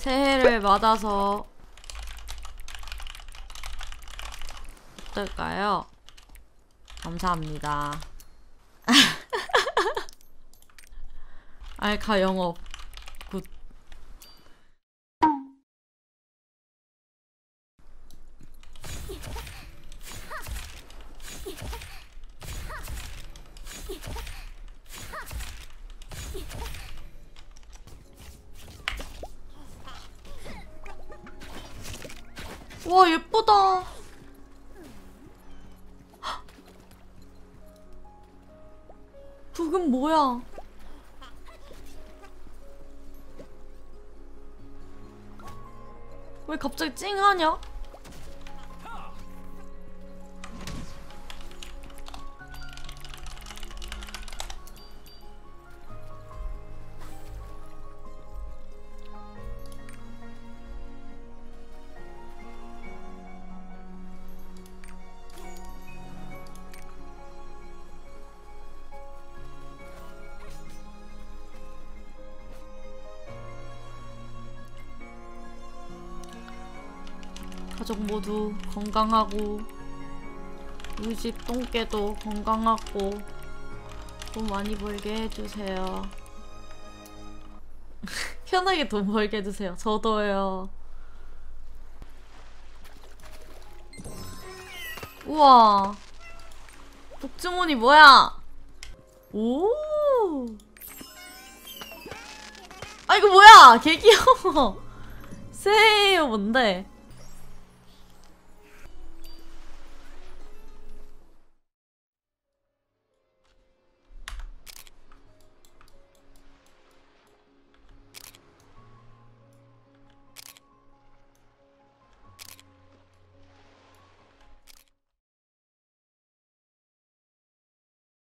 새해를 맞아서 어떨까요? 감사합니다. 알카 영업 굿. 와 예쁘다. 북은 뭐야? 왜 갑자기 찡하냐? 가족 모두 건강하고 우리 집 똥개도 건강하고 돈 많이 벌게 해주세요. 편하게 돈 벌게 해주세요. 저도요. 우와 복주머니 뭐야? 오. 아 이거 뭐야? 개 귀여워. 새해요 뭔데?